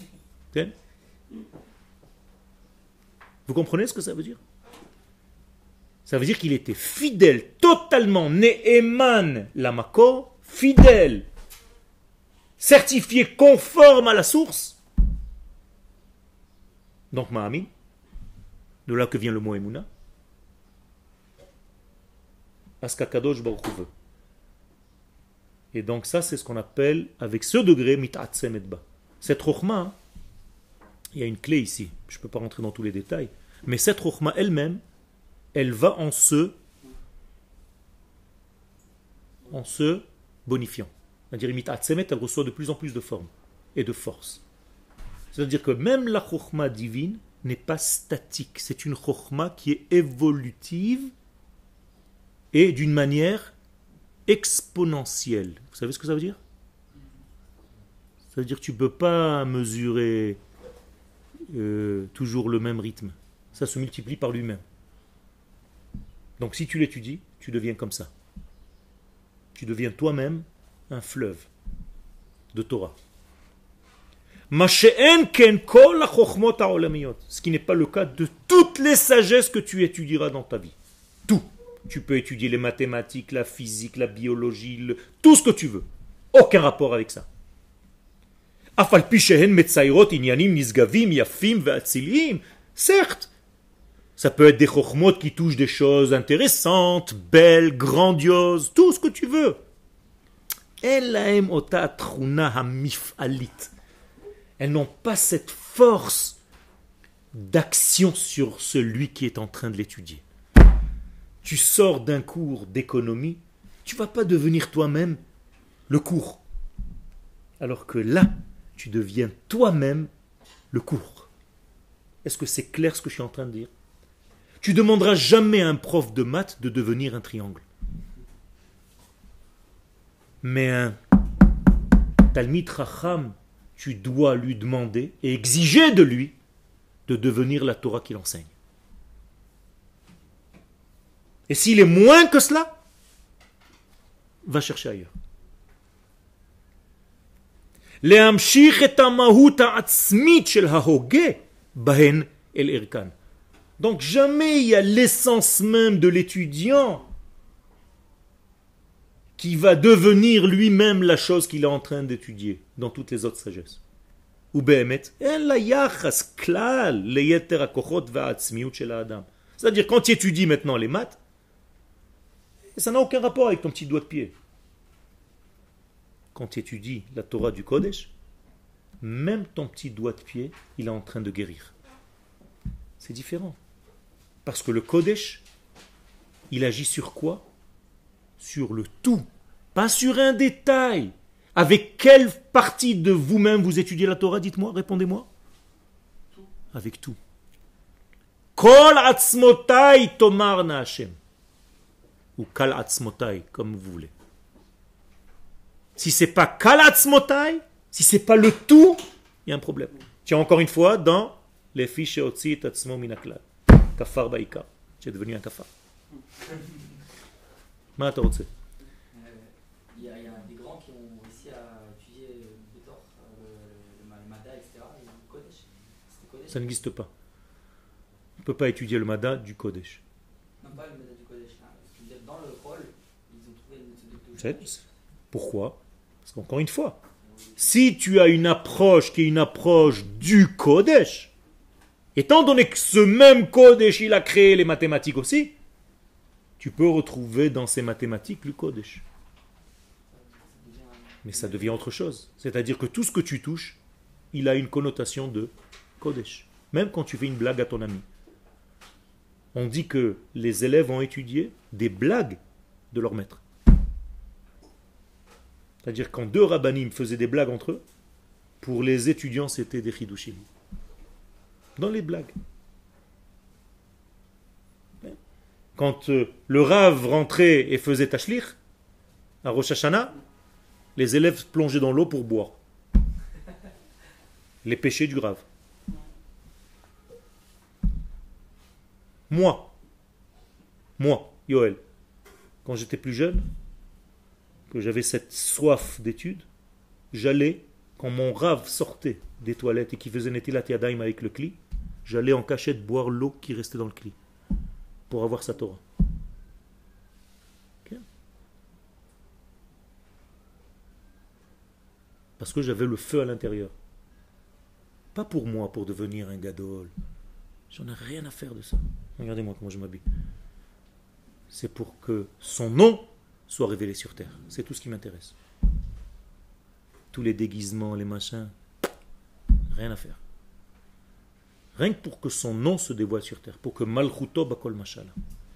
Vous comprenez ce que ça veut dire? Ça veut dire qu'il était fidèle, totalement Ne'eman Lamakor, fidèle, certifié conforme à la source. Donc Ma'amin, de là que vient le mot Emouna, Askakadosh Baruch Hu veut. Et donc ça c'est ce qu'on appelle avec ce degré mit'atzem et ba. Cette chokhma, Il y a une clé ici, je ne peux pas rentrer dans tous les détails, mais cette chokhma elle-même, elle va en se bonifiant. C'est-à-dire, elle reçoit de plus en plus de forme et de force. C'est-à-dire que même la chokhma divine n'est pas statique, c'est une chokhma qui est évolutive et d'une manière exponentielle. Vous savez ce que ça veut dire? Ça veut dire que tu ne peux pas mesurer toujours le même rythme. Ça se multiplie par lui-même. Donc si tu l'étudies, tu deviens comme ça. Tu deviens toi-même un fleuve de Torah. Ce qui n'est pas le cas de toutes les sagesses que tu étudieras dans ta vie. Tout. Tu peux étudier les mathématiques, la physique, la biologie, tout ce que tu veux. Aucun rapport avec ça. Certes, ça peut être des chokhmot qui touchent des choses intéressantes, belles, grandioses, tout ce que tu veux. Elles n'ont pas cette force d'action sur celui qui est en train de l'étudier. Tu sors d'un cours d'économie, tu ne vas pas devenir toi-même le cours. Alors que là, tu deviens toi-même le cours. Est-ce que c'est clair ce que je suis en train de dire? Tu ne demanderas jamais à un prof de maths de devenir un triangle. Mais un Talmid Chacham, tu dois lui demander et exiger de lui de devenir la Torah qu'il enseigne. Et s'il est moins que cela, va chercher ailleurs. Donc jamais il y a l'essence même de l'étudiant qui va devenir lui-même la chose qu'il est en train d'étudier dans toutes les autres sagesses. C'est-à-dire quand tu étudies maintenant les maths, ça n'a aucun rapport avec ton petit doigt de pied. Quand tu étudies la Torah du Kodesh, même ton petit doigt de pied, il est en train de guérir. C'est différent. Parce que le Kodesh, il agit sur quoi? Sur le tout, pas sur un détail. Avec quelle partie de vous-même vous étudiez la Torah? Dites-moi, répondez-moi. Tout. Avec tout. Kol atzmotai tomarna Hashem. Ou kal atzmotai, comme vous voulez. Si c'est pas kal atzmotai, si c'est pas le tout, il y a un problème. Tiens, encore une fois, dans les fiches otzi tatzmo minaklal. Kafar baïka. Tu es devenu un kafar. Il y a des grands qui ont réussi à étudier le Bétor, le Mada, etc. Et le Kodesh. Ça n'existe pas. On ne peut pas étudier le Mada du Kodesh. Non, pas le Mada du Kodesh. Hein. Parce que dans le rôle, ils ont trouvé une méthode de... Pourquoi? Parce qu'encore une fois, si tu as une approche qui est une approche du Kodesh, étant donné que ce même Kodesh, il a créé les mathématiques aussi, tu peux retrouver dans ces mathématiques le Kodesh. Mais ça devient autre chose. C'est-à-dire que tout ce que tu touches, il a une connotation de Kodesh. Même quand tu fais une blague à ton ami. On dit que les élèves ont étudié des blagues de leur maître. C'est-à-dire quand deux rabbanim faisaient des blagues entre eux, pour les étudiants c'était des chidushim. Dans les blagues. Quand le Rav rentrait et faisait tashlich, à Rosh Hashanah, les élèves plongeaient dans l'eau pour boire. Les péchés du Rav. Moi, Yoel, quand j'étais plus jeune, que j'avais cette soif d'études, j'allais, quand mon Rav sortait des toilettes et qui faisait Netilat Yadayim avec le kli, j'allais en cachette boire l'eau qui restait dans le kli pour avoir sa Torah. Okay. Parce que j'avais le feu à l'intérieur. Pas pour moi, pour devenir un gadol. J'en ai rien à faire de ça. Regardez-moi comment je m'habille. C'est pour que son nom soit révélé sur terre. C'est tout ce qui m'intéresse. Tous les déguisements, les machins, rien à faire. Rien que pour que son nom se dévoile sur terre, pour que Malchuto Bakol Mashala.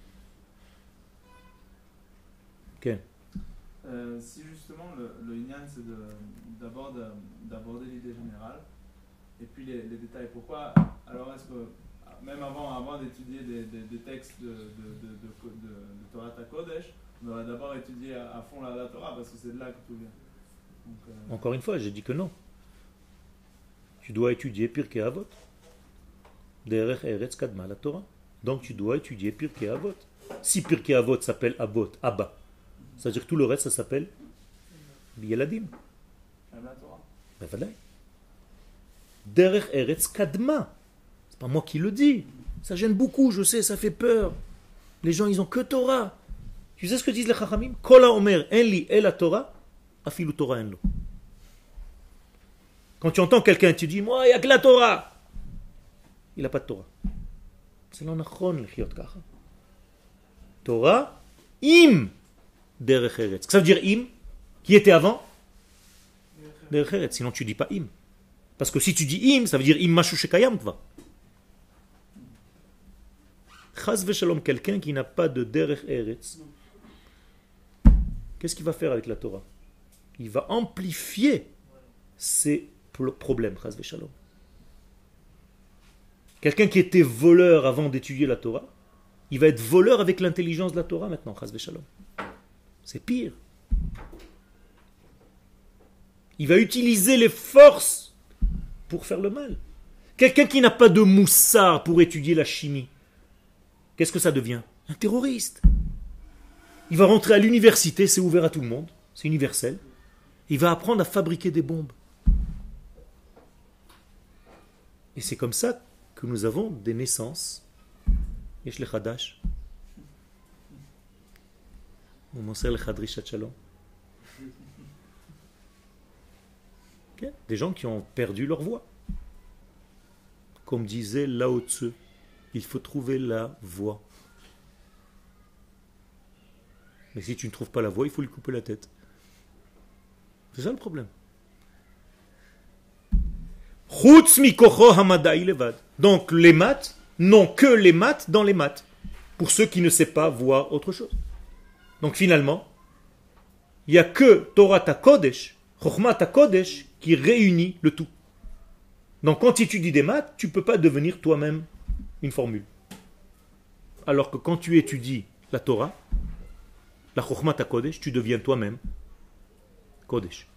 Okay. Si justement le Inyan c'est d'abord d'aborder l'idée générale et puis les détails, pourquoi alors est-ce que même avant d'étudier des textes de Torah Kodesh, on aurait d'abord étudié à fond la Torah parce que c'est de là que tout vient. Donc, Encore une fois, j'ai dit que non. Tu dois étudier Pirkei Avot. Derech Eretz Kadma la Torah. Donc tu dois étudier Pirkei Avot. Si Pirkei Avot s'appelle Avot, Abba, c'est-à-dire que tout le reste ça s'appelle Yeladim. même la Torah. Ben voilà. Derech Eretz Kadma. C'est pas moi qui le dis. Ça gêne beaucoup, je sais, ça fait peur. Les gens, ils ont que Torah. Tu sais ce que disent les Chachamim? Kola Omer, Enli et la Torah, Afilu Torah Enlo. Quand tu entends quelqu'un, tu dis, moi, il n'y a que la Torah. Il n'a pas de Torah. C'est l'anachon, le chiyot kacha. Torah, im, derech eretz. Ça veut dire im, qui était avant? Derech eretz. Sinon, tu ne dis pas im. Parce que si tu dis im, ça veut dire im mashu shekayam tva. Chaz v'shalom, quelqu'un qui n'a pas de derech eretz, qu'est-ce qu'il va faire avec la Torah? Il va amplifier ses problèmes, chaz v'shalom. Quelqu'un qui était voleur avant d'étudier la Torah, il va être voleur avec l'intelligence de la Torah maintenant, chaz v'shalom. C'est pire. Il va utiliser les forces pour faire le mal. Quelqu'un qui n'a pas de moussard pour étudier la chimie, qu'est-ce que ça devient? Un terroriste. Il va rentrer à l'université, c'est ouvert à tout le monde, c'est universel. Il va apprendre à fabriquer des bombes. Et c'est comme ça que nous avons des naissances. Yesh le Chadash. On moser le Chadrishat Shalom. Des gens qui ont perdu leur voix. Comme disait Lao Tzu, il faut trouver la voix. Mais si tu ne trouves pas la voix, il faut lui couper la tête. C'est ça le problème. Donc les maths n'ont que les maths dans les maths. Pour ceux qui ne savent pas voir autre chose. Donc finalement, il n'y a que Torah Kodesh, Chokhmat Kodesh qui réunit le tout. Donc quand tu étudies des maths, tu ne peux pas devenir toi-même une formule. Alors que quand tu étudies la Torah, la Chokhmat Kodesh, tu deviens toi-même Kodesh.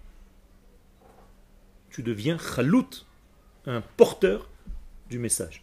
Tu deviens Chalout, un porteur du message.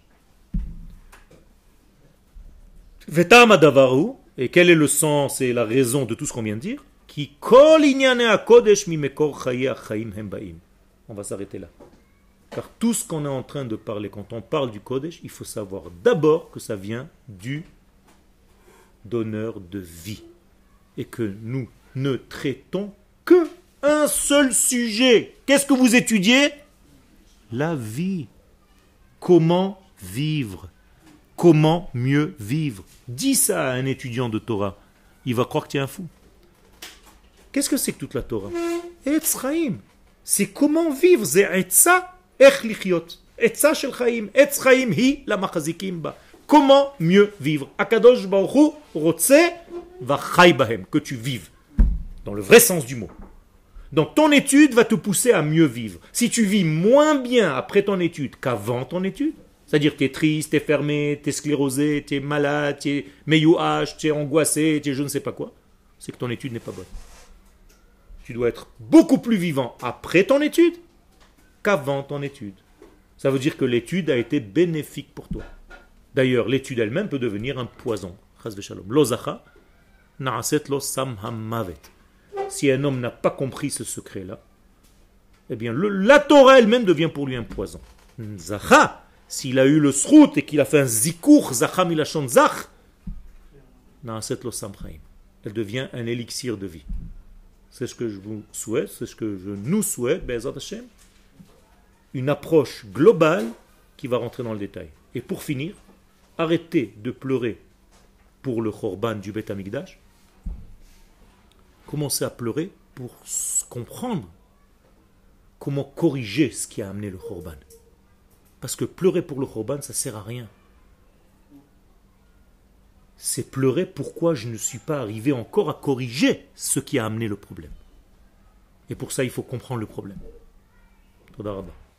Vetam adavaru, et quel est le sens et la raison de tout ce qu'on vient de dire? Ki kol inyane hakodesh mi mekor chaye achaim hem baim. On va s'arrêter là. Car tout ce qu'on est en train de parler, quand on parle du Kodesh, il faut savoir d'abord que ça vient du donneur de vie. Et que nous ne traitons que un seul sujet. Qu'est-ce que vous étudiez? La vie. Comment vivre? Comment mieux vivre? Dis ça à un étudiant de Torah. Il va croire que tu es un fou. Qu'est-ce que c'est que toute la Torah? Etz Chaim. C'est comment vivre. C'est Etza Ech Lichiot. Etza Shel Chaim. Etz Chaim hi la machazikim ba. Comment mieux vivre? Akadosh Baruch Hu rotze va chai bahem. Que tu vives. Dans le vrai sens du mot. Donc ton étude va te pousser à mieux vivre. Si tu vis moins bien après ton étude qu'avant ton étude, c'est-à-dire que tu es triste, tu es fermé, tu es sclérosé, tu es malade, tu es meyouach, tu es angoissé, tu es je ne sais pas quoi, c'est que ton étude n'est pas bonne. Tu dois être beaucoup plus vivant après ton étude qu'avant ton étude. Ça veut dire que l'étude a été bénéfique pour toi. D'ailleurs, l'étude elle-même peut devenir un poison. Chas v'shalom. Lo zacha, na'aset lo sam hamavet. Si un homme n'a pas compris ce secret-là, eh bien, la Torah elle-même devient pour lui un poison. Zacha, s'il a eu le srout et qu'il a fait un zikour, zacha milachon zach, na'aset lo sam chaim. Elle devient un élixir de vie. C'est ce que je vous souhaite, c'est ce que je nous souhaite, Be'ezrat Hashem, une approche globale qui va rentrer dans le détail. Et pour finir, arrêtez de pleurer pour le Khorban du Beth Amikdash. Commencez à pleurer pour comprendre comment corriger ce qui a amené le Khorban. Parce que pleurer pour le Khorban, ça sert à rien. C'est pleurer pourquoi je ne suis pas arrivé encore à corriger ce qui a amené le problème. Et pour ça, il faut comprendre le problème. Toda Rabba.